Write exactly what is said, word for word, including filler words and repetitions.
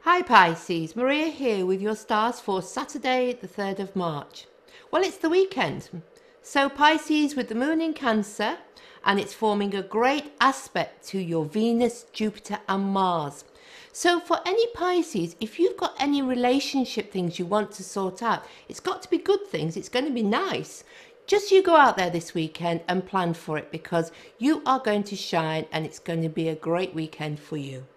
Hi Pisces, Maria here with your stars for Saturday the third of March. Well, it's the weekend. So Pisces with the moon in Cancer, and it's forming a great aspect to your Venus, Jupiter and Mars. So for any Pisces, if you've got any relationship things you want to sort out, it's got to be good things, it's going to be nice. Just you go out there this weekend and plan for it, because you are going to shine and it's going to be a great weekend for you.